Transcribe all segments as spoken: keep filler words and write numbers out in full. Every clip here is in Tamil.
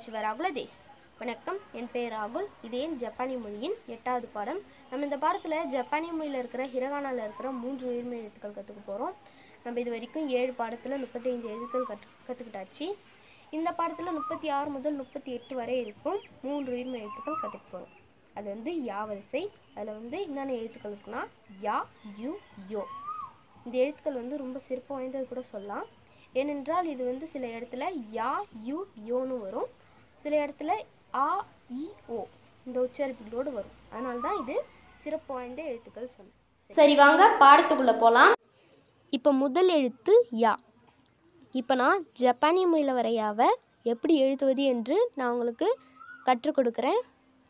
சதாசிவ ராகுலதேஷ். வணக்கம், என் பெயர் ராகுல். இது என் ஜப்பானிய மொழியின் எட்டாவது பாடம். நம்ம இந்த பாடத்தில் ஜப்பானிய மொழியில் இருக்கிற ஹிரகானாவில் இருக்கிற மூன்று உயிர்மை எழுத்துக்கள் கற்றுக்க போகிறோம். நம்ம இது வரைக்கும் ஏழு பாடத்தில் முப்பத்தைந்து எழுத்துக்கள் கற்று கற்றுக்கிட்டாச்சு. இந்த பாடத்தில் முப்பத்தி ஆறு முதல் முப்பத்தி எட்டு வரை இருக்கும் மூன்று உயிர்மை எழுத்துக்கள் கற்றுக்க போகிறோம். அது வந்து யா வரிசை. அதில் வந்து என்னென்ன எழுத்துக்கள் இருக்குன்னா யா, யு, யோ. இந்த எழுத்துக்கள் வந்து ரொம்ப சிறப்பு வாய்ந்தது கூட சொல்லலாம். ஏனென்றால் இது வந்து சில இடத்துல யா, யு, யோன்னு வரும், சில இடத்துல ஆ, இ, ஓ இந்த உச்சரிப்புகளோடு வரும். அதனால தான் இது சிறப்பு வாய்ந்த எழுத்துக்கள் சொல்லும். சரி, வாங்க பாடத்துக்குள்ளே போகலாம். இப்போ முதல் எழுத்து யா. இப்போ நான் ஜப்பானிய மொழியில் வர யாவை எப்படி எழுதுவது என்று நான் உங்களுக்கு கற்றுக் கொடுக்குறேன்.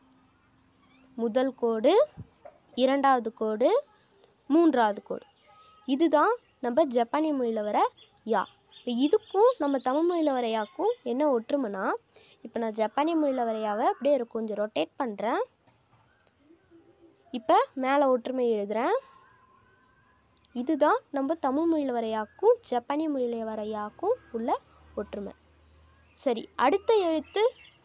முதல் கோடு, இரண்டாவது கோடு, மூன்றாவது கோடு, இதுதான் நம்ம ஜப்பானிய மொழியில் வர யா. இப்போ இதுக்கும் நம்ம தமிழ் மொழியில் வர யாக்கும் என்ன ஒற்றுமைனா, இப்போ நான் ஜப்பானிய மொழியில் வர யாவை அப்படியே கொஞ்சம் ரொட்டேட் பண்ணுறேன். இப்போ மேலே ஒற்றுமை எழுதுகிறேன். இதுதான் நம்ம தமிழ் மொழியில் வர யாக்கும் ஜப்பானிய மொழியில் வர யாக்கும் உள்ள ஒற்றுமை. சரி, அடுத்த எழுத்து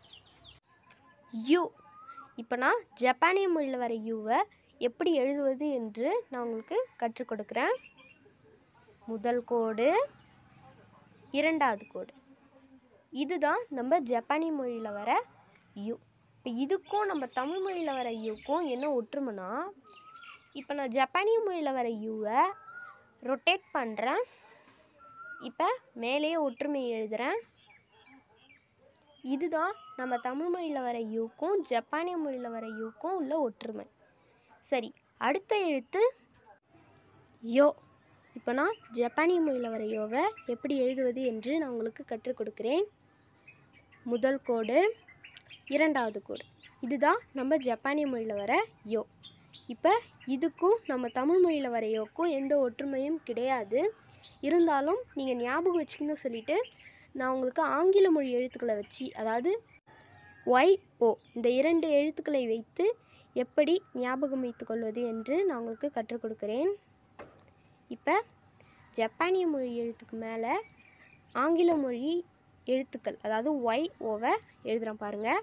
யூ. இப்போ நான் ஜப்பானிய மொழியில் வர யூவை எப்படி எழுதுவது என்று நான் உங்களுக்கு கற்றுக் கொடுக்குறேன். முதல் கோடு, இரண்டாவது கோடு, இதுதான் நம்ம ஜப்பானிய மொழியில் வர யூ. இப்போ இதுக்கும் நம்ம தமிழ் மொழியில் வர யூக்கும் என்ன ஒற்றுமைனா, இப்போ நான் ஜப்பானிய மொழியில் வர யூவை ரொட்டேட் பண்ணுறேன். இப்போ மேலேயே ஒற்றுமை எழுதுகிறேன். இதுதான் நம்ம தமிழ் மொழியில் வர யூக்கும் ஜப்பானிய மொழியில் வர யூக்கும் உள்ள ஒற்றுமை. சரி, அடுத்த எழுத்து யோ. இப்போ நான் ஜப்பானிய மொழியில் வர யோவை எப்படி எழுதுவது என்று நான் உங்களுக்கு கற்றுக் கொடுக்குறேன். முதல் கோடு, இரண்டாவது கோடு, இதுதான் நம்ம ஜப்பானிய மொழியில் வர யோ. இப்போ இதுக்கும் நம்ம தமிழ் மொழியில் வர யோக்கும் எந்த ஒற்றுமையும் கிடையாது. இருந்தாலும் நீங்கள் ஞாபகம் வச்சுக்கணும்னு சொல்லிவிட்டு நான் உங்களுக்கு ஆங்கில மொழி எழுத்துக்களை வச்சு, அதாவது ஒய், ஓ இந்த இரண்டு எழுத்துக்களை வைத்து எப்படி ஞாபகம் வைத்து கொள்வது என்று நான் உங்களுக்கு கற்றுக் கொடுக்குறேன். இப்போ ஜப்பானிய மொழி எழுத்துக்கு மேலே ஆங்கில மொழி எழுத்துக்கள், அதாவது ஒய், ஓவை எழுதுகிறேன் பாருங்கள்.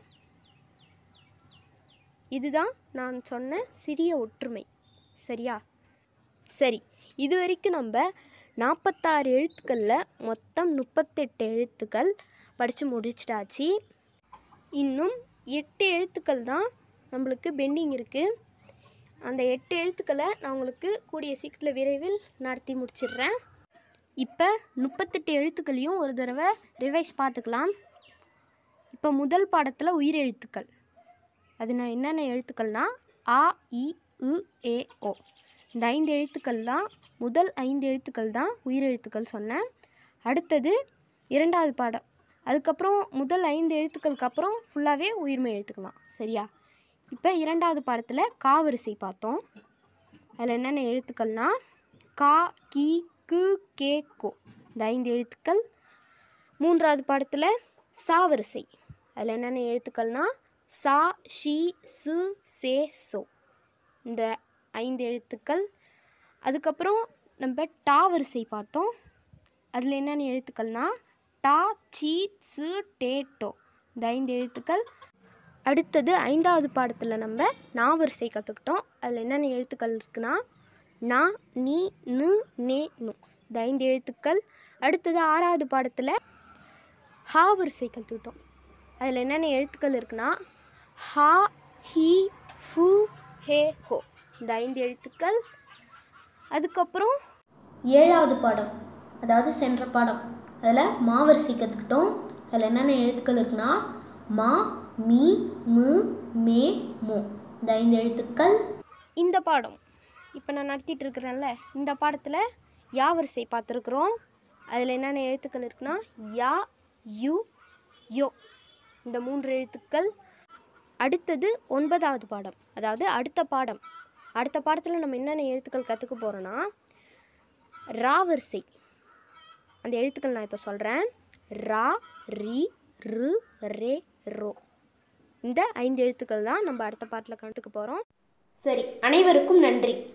இதுதான் நான் சொன்ன சிறிய ஒற்றுமை. சரியா? சரி, இது வரைக்கும் நம்ம நாற்பத்தாறு எழுத்துக்களில் மொத்தம் முப்பத்தெட்டு எழுத்துக்கள் படித்து முடிச்சிட்டாச்சு. இன்னும் எட்டு எழுத்துக்கள் தான் நம்மளுக்கு பெண்டிங் இருக்குது. அந்த எட்டு எழுத்துக்களை நான் உங்களுக்கு கூடிய சீக்கிரத்தில் விரைவில் நடத்தி முடிச்சிடுறேன். இப்போ முப்பத்தெட்டு எழுத்துக்களையும் ஒரு தடவை ரிவைஸ் பார்த்துக்கலாம். இப்போ முதல் பாடத்தில் உயிர் எழுத்துக்கள், அது நான் என்னென்ன எழுத்துக்கள்னா ஆ, இ, உ, ஏ, ஓ இந்த ஐந்து எழுத்துக்கள் தான், முதல் ஐந்து எழுத்துக்கள் தான் உயிர் எழுத்துக்கள் சொன்னேன். அடுத்தது இரண்டாவது பாடம், அதுக்கப்புறம் முதல் ஐந்து எழுத்துக்களுக்கு அப்புறம் ஃபுல்லாகவே உயிர்மை எழுத்துக்கலாம். சரியா? இப்போ இரண்டாவது பாடத்தில் கா வரிசை பார்த்தோம். அதில் என்னென்ன எழுத்துக்கள்னா கா, கி, கு, கே, கோ இந்த ஐந்து எழுத்துக்கள். மூன்றாவது பாடத்தில் சா வரிசை, அதில் என்னென்ன எழுத்துக்கள்னா சா, ஷி, சு, சே, சோ இந்த ஐந்து எழுத்துக்கள். அதுக்கப்புறம் நம்ம டா வரிசை பார்த்தோம். அதில் என்னென்ன எழுத்துக்கள்னா டா, சி, சு, டே, டோ இந்த ஐந்து எழுத்துக்கள். அடுத்தது ஐந்தாவது பாடத்தில் நம்ம நா வரிசை கற்றுக்கிட்டோம். அதில் என்னென்ன எழுத்துக்கள் இருக்குன்னா நா, நீ, நு, நே, நு இந்த ஐந்து எழுத்துக்கள். அடுத்தது ஆறாவது பாடத்தில் ஹா வரிசை கற்றுக்கிட்டோம். அதில் என்னென்ன எழுத்துக்கள் இருக்குன்னா ஹா, ஹி, ஃபு, ஹே, ஹோ இந்த ஐந்து எழுத்துக்கள். அதுக்கப்புறம் ஏழாவது பாடம், அதாவது சென்ற பாடம், அதில் மா வரிசை கற்றுக்கிட்டோம். அதில் என்னென்ன எழுத்துக்கள் இருக்குன்னா மா, மீ, மு, மே, மோ இந்த ஐந்து எழுத்துக்கள். இந்த பாடம் இப்போ நான் நடத்திட்டு இருக்கிறேன்ல, இந்த பாடத்தில் யா வரிசை பார்த்துருக்குறோம். அதில் என்னென்ன எழுத்துக்கள் இருக்குன்னா யா, யு, யோ இந்த மூன்று எழுத்துக்கள். அடுத்தது ஒன்பதாவது பாடம், அதாவது அடுத்த பாடம். அடுத்த பாடத்தில் நம்ம என்னென்ன எழுத்துக்கள் கற்றுக்க போகிறோன்னா ரா வரிசை. அந்த எழுத்துக்கள் நான் இப்போ சொல்கிறேன். ரா, ரி, ரு, ரே, ரோ இந்த ஐந்து எழுத்துக்கள் தான் நம்ம அடுத்த பாட்டில் கற்றுக்க போகிறோம். சரி, அனைவருக்கும் நன்றி.